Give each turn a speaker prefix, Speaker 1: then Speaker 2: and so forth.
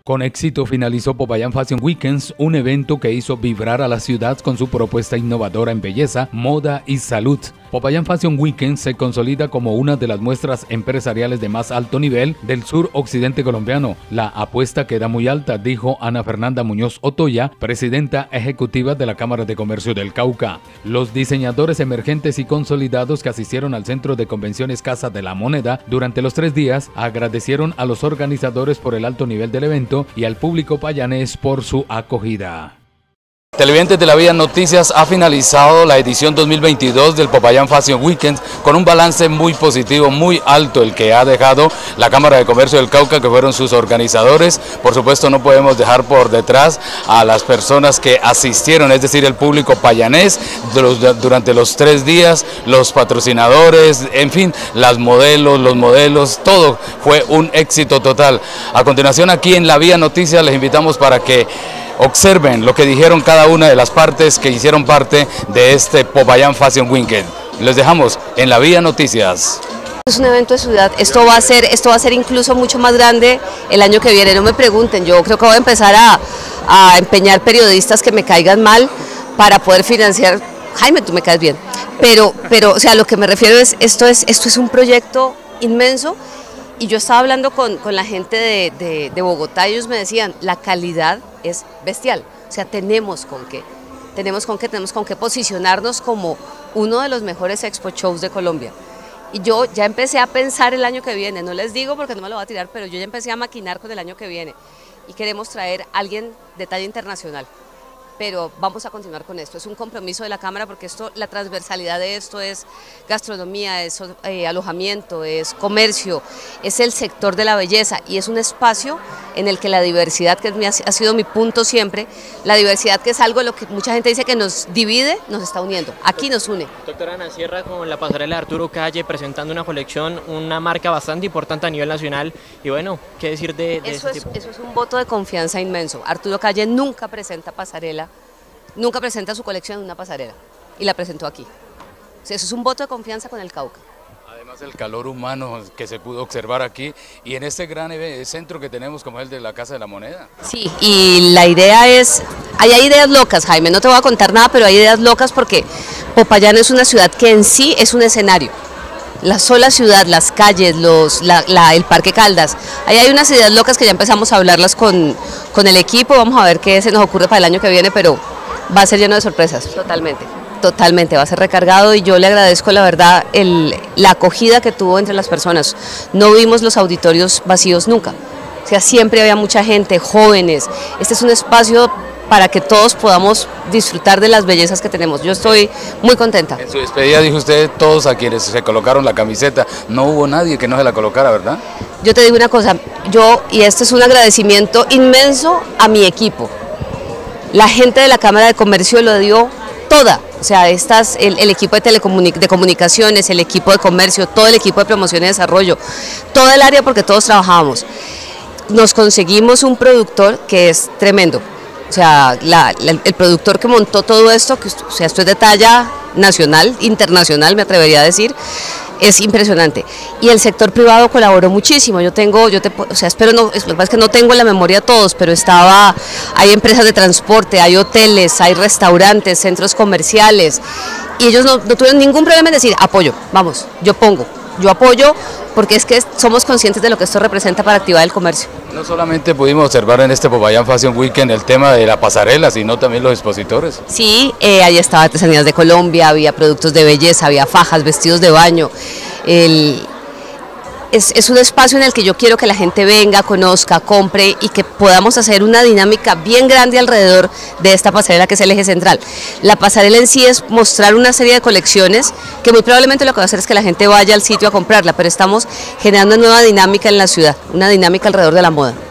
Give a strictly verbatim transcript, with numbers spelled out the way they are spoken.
Speaker 1: Con éxito finalizó Popayán Fashion Weekends, un evento que hizo vibrar a la ciudad con su propuesta innovadora en belleza, moda y salud. Popayán Fashion Weekends se consolida como una de las muestras empresariales de más alto nivel del sur occidente colombiano. La apuesta queda muy alta, dijo Ana Fernanda Muñoz Otoya, presidenta ejecutiva de la Cámara de Comercio del Cauca. Los diseñadores emergentes y consolidados que asistieron al Centro de Convenciones Casa de la Moneda durante los tres días agradecieron a los organizadores por el alto nivel del evento y al público payanés por su acogida.
Speaker 2: Televidentes de La Vía Noticias, ha finalizado la edición dos mil veintidós del Popayán Fashion Weekend con un balance muy positivo, muy alto el que ha dejado la Cámara de Comercio del Cauca, que fueron sus organizadores. Por supuesto no podemos dejar por detrás a las personas que asistieron, es decir, el público payanés durante los tres días, los patrocinadores, en fin, las modelos, los modelos, todo fue un éxito total. A continuación, aquí en La Vía Noticias les invitamos para que observen lo que dijeron cada una de las partes que hicieron parte de este Popayán Fashion Weekend. Les dejamos en La Vía Noticias.
Speaker 3: Es un evento de ciudad, esto va a ser, esto va a ser incluso mucho más grande el año que viene, no me pregunten, yo creo que voy a empezar a, a empeñar periodistas que me caigan mal para poder financiar. Jaime, tú me caes bien, pero, pero o sea, lo que me refiero es, esto es, esto es un proyecto inmenso. Y yo estaba hablando con, con la gente de, de, de Bogotá y ellos me decían, la calidad es bestial, o sea, tenemos con qué, tenemos con qué, tenemos con qué posicionarnos como uno de los mejores expo shows de Colombia. Y yo ya empecé a pensar el año que viene, no les digo porque no me lo voy a tirar, pero yo ya empecé a maquinar con el año que viene y queremos traer a alguien de talla internacional. Pero vamos a continuar con esto, es un compromiso de la Cámara porque esto, la transversalidad de esto es gastronomía, es eh, alojamiento, es comercio, es el sector de la belleza y es un espacio en el que la diversidad, que ha sido mi punto siempre, la diversidad que es algo lo que mucha gente dice que nos divide, nos está uniendo, aquí nos une.
Speaker 4: Doctora Ana, cierra con la pasarela de Arturo Calle presentando una colección, una marca bastante importante a nivel nacional y bueno, ¿qué decir de, de
Speaker 3: eso
Speaker 4: ese
Speaker 3: es,
Speaker 4: tipo?
Speaker 3: Eso es un voto de confianza inmenso, Arturo Calle nunca presenta pasarela, nunca presenta su colección en una pasarela y la presentó aquí. O sea, eso es un voto de confianza con el Cauca.
Speaker 2: Además el calor humano que se pudo observar aquí y en este gran centro que tenemos como el de la Casa de la Moneda.
Speaker 3: Sí, y la idea es, hay, hay ideas locas, Jaime, no te voy a contar nada, pero hay ideas locas porque Popayán es una ciudad que en sí es un escenario. La sola ciudad, las calles, los, la, la, el Parque Caldas, ahí hay unas ideas locas que ya empezamos a hablarlas con, con el equipo, vamos a ver qué se nos ocurre para el año que viene, pero va a ser lleno de sorpresas, totalmente, totalmente, va a ser recargado y yo le agradezco la verdad el, la acogida que tuvo entre las personas. No vimos los auditorios vacíos nunca, o sea, siempre había mucha gente, jóvenes, este es un espacio para que todos podamos disfrutar de las bellezas que tenemos. Yo estoy muy contenta.
Speaker 2: En su despedida dijo usted, todos a quienes se colocaron la camiseta, no hubo nadie que no se la colocara, ¿verdad?
Speaker 3: Yo te digo una cosa, yo, y este es un agradecimiento inmenso a mi equipo. La gente de la Cámara de Comercio lo dio toda, o sea, estas, el, el equipo de, telecomunic de comunicaciones, el equipo de comercio, todo el equipo de promoción y desarrollo, todo el área porque todos trabajábamos. Nos conseguimos un productor que es tremendo, o sea, la, la, el productor que montó todo esto, que, o sea, esto es de talla nacional, internacional me atrevería a decir, es impresionante. Y el sector privado colaboró muchísimo. Yo tengo, yo te, o sea, espero no, es, lo que pasa es que no tengo en la memoria todos, pero estaba, hay empresas de transporte, hay hoteles, hay restaurantes, centros comerciales, y ellos no, no tuvieron ningún problema en decir, apoyo, vamos, yo pongo, yo apoyo, porque es que somos conscientes de lo que esto representa para activar el comercio.
Speaker 2: No solamente pudimos observar en este Popayán Fashion Weekend el tema de la pasarela, sino también los expositores.
Speaker 3: Sí, eh, ahí estaba Artesanías de Colombia, había productos de belleza, había fajas, vestidos de baño. El, es, es un espacio en el que yo quiero que la gente venga, conozca, compre y que podamos hacer una dinámica bien grande alrededor de esta pasarela que es el eje central. La pasarela en sí es mostrar una serie de colecciones que muy probablemente lo que va a hacer es que la gente vaya al sitio a comprarla, pero estamos generando una nueva dinámica en la ciudad, una dinámica alrededor de la moda.